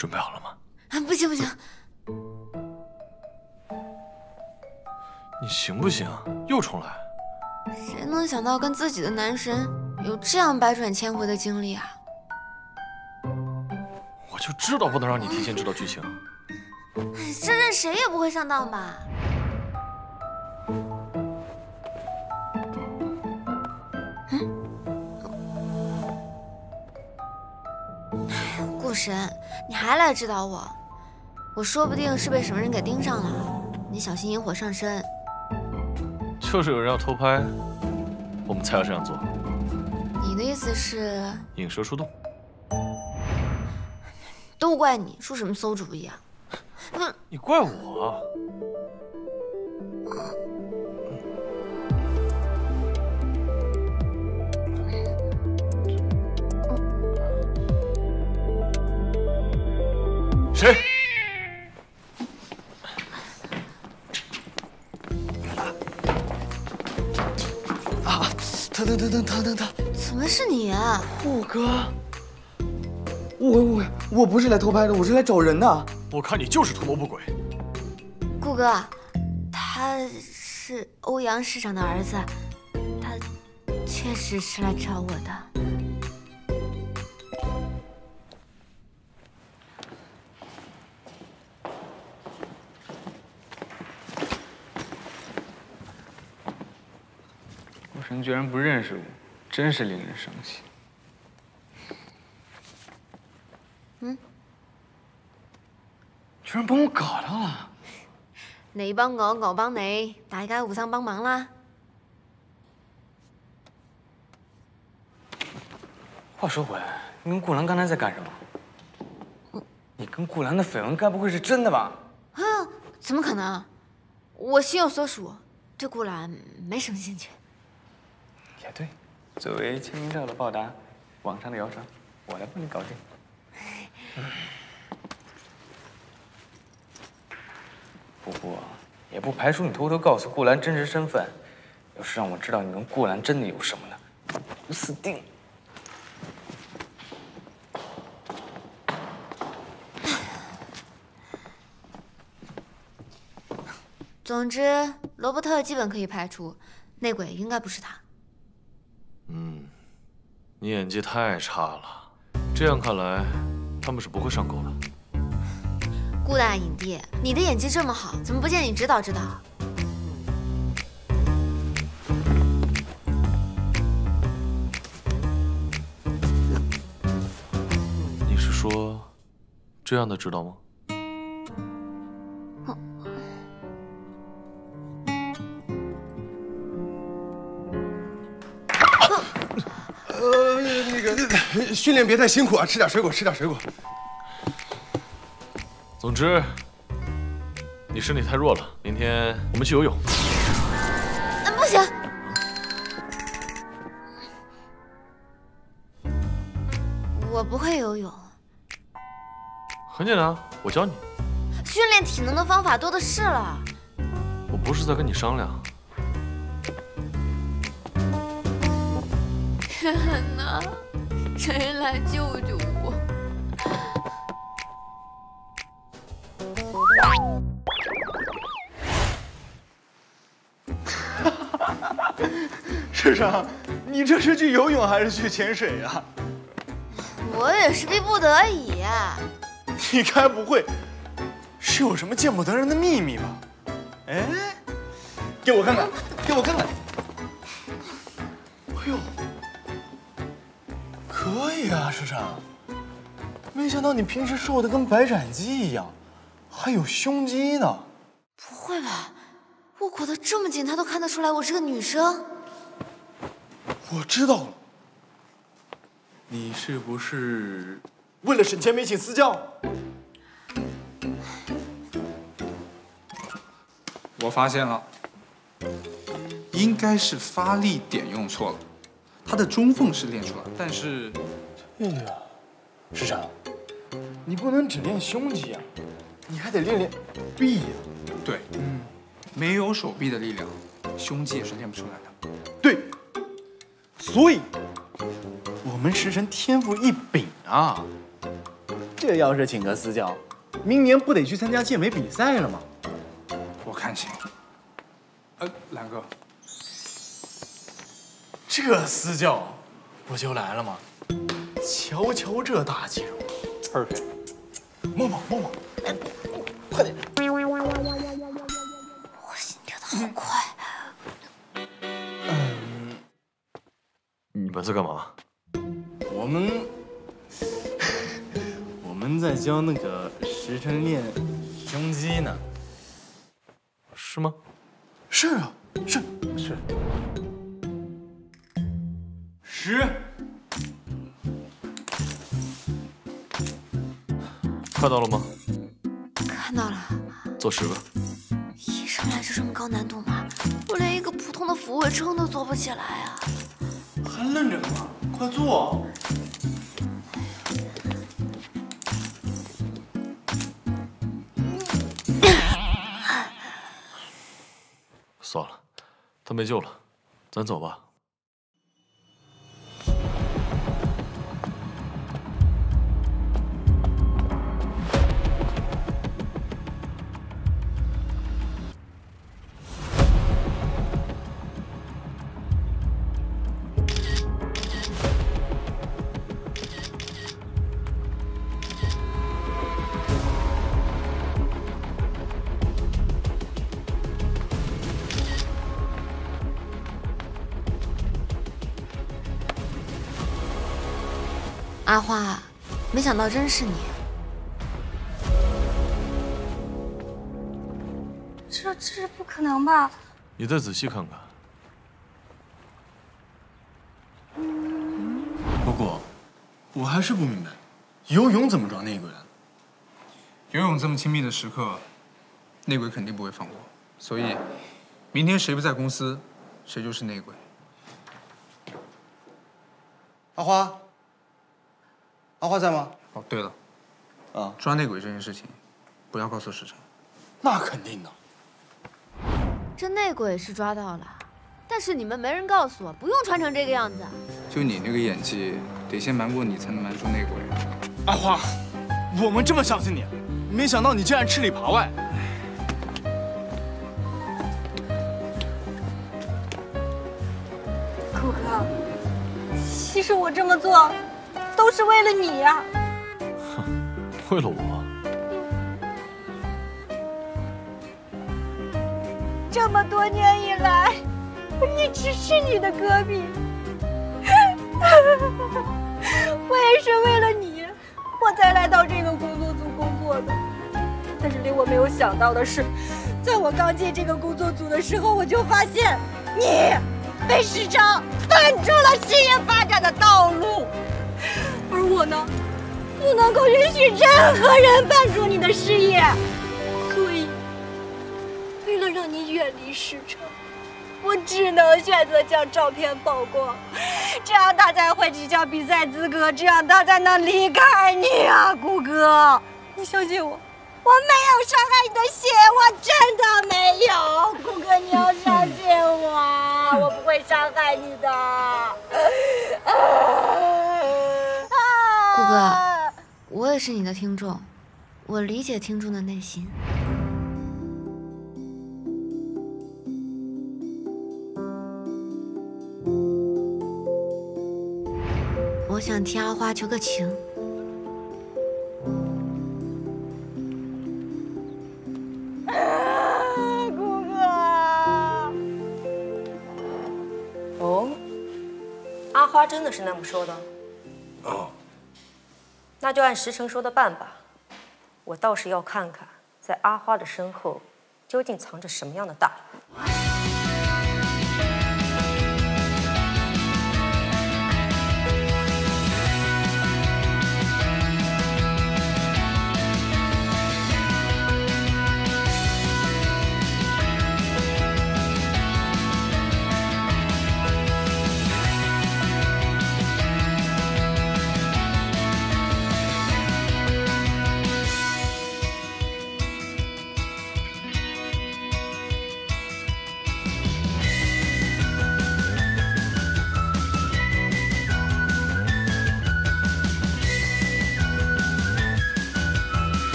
准备好了吗？ 啊，不行不行， 你行不行？又重来？ 谁能想到跟自己的男神有这样百转千回的经历啊？ 我就知道不能让你提前知道剧情。 这任谁也不会上当吧？顾神，你还来指导我？我说不定是被什么人给盯上了，你小心引火上身。 就是有人要偷拍，我们才要这样做。 你的意思是引蛇出洞。 都怪你，出什么馊主意啊？ 你怪我？谁？ 啊！疼！ 怎么是你啊？ 顾哥，我不是来偷拍的，我是来找人的。 我看你就是图谋不轨。 顾哥，他是欧阳市长的儿子，他确实是来找我的。 顾神居然不认识我，真是令人生气。居然帮我搞到了！ 你幫我，我幫你，大家互相幫忙啦。 话说回来，你跟顾兰刚才在干什么？你跟顾兰的绯闻该不会是真的吧？ 啊，怎么可能？我心有所属，对顾兰没什么兴趣。 也对，作为签名照的报答，网上的谣传我来帮你搞定。不过，也不排除你偷偷告诉顾兰真实身份。要是让我知道你跟顾兰真的有什么呢，我死定了。 总之，罗伯特基本可以排除，内鬼应该不是他。 你演技太差了，这样看来，他们是不会上钩的。 顾大影帝，你的演技这么好，怎么不见你指导指导？ 你是说这样的指导吗？ 训练别太辛苦啊，吃点水果，吃点水果。 总之，你身体太弱了，明天我们去游泳。 不行，我不会游泳。 很简单，我教你。 训练体能的方法多的是了。 我不是在跟你商量。 天哪！谁来救救我？ 世上，你这是去游泳还是去潜水呀？ 我也是逼不得已。 你该不会是有什么见不得人的秘密吧？哎，给我看看，给我看看。哎呦，可以啊，世上。没想到你平时瘦的跟白斩鸡一样，还有胸肌呢。 不会吧？我裹得这么紧，他都看得出来我是个女生？ 我知道了，你是不是为了省钱没请私教？ 我发现了，应该是发力点用错了。他的中缝是练出来，但是， 对呀，师长，你不能只练胸肌啊，你还得练练臂呀。 对，没有手臂的力量，胸肌也是练不出来的。 对，所以我们食神天赋异禀啊。 这要是请个私教，明年不得去参加健美比赛了吗？ 我看行。兰哥， 这私教不就来了吗？瞧瞧这大肌肉 ，perfect。默默，快点！ 我心跳的好快。 你们在干嘛？ 我们在教那个石晨练胸肌呢。 是吗？ 是啊，是。10。 看到了吗？ 看到了。 做10个。 一上来就这么高难度吗？我连一个普通的俯卧撑都做不起来啊！ 还愣着干嘛？快做！ 算了，他没救了，咱走吧。 阿花，没想到真是你。 这是不可能吧？ 你再仔细看看。 不过，我还是不明白，游泳怎么抓内鬼了？ 游泳这么亲密的时刻，内鬼肯定不会放过。所以，明天谁不在公司，谁就是内鬼。 阿花。阿花在吗？ 哦，对了， 啊， 抓内鬼这件事情，不要告诉石晨。 那肯定的。 这内鬼是抓到了，但是你们没人告诉我，不用穿成这个样子。 就你那个演技，得先瞒过你才能瞒住内鬼。 阿花，我们这么相信你，没想到你竟然吃里扒外。 顾哥，其实我这么做。都是为了你呀！ 为了我？ 这么多年以来，我一直是你的歌迷。我也是为了你，我才来到这个工作组工作的。但是令我没有想到的是，在我刚进这个工作组的时候，我就发现你被市场绊住了事业发展的道路。而我呢，不能够允许任何人绊住你的事业，所以，为了让你远离市场，我只能选择将照片曝光，这样他才会取消比赛资格，这样他才能离开你啊，顾哥！你相信我，我没有伤害你的心，我真的没有，顾哥，你要相信我，我不会伤害你的。 顾哥，我也是你的听众，我理解听众的内心。我想替阿花求个情。 顾哥。 哦，阿花真的是那么说的？ 哦。 那就按石晨说的办吧。我倒是要看看，在阿花的身后究竟藏着什么样的大人。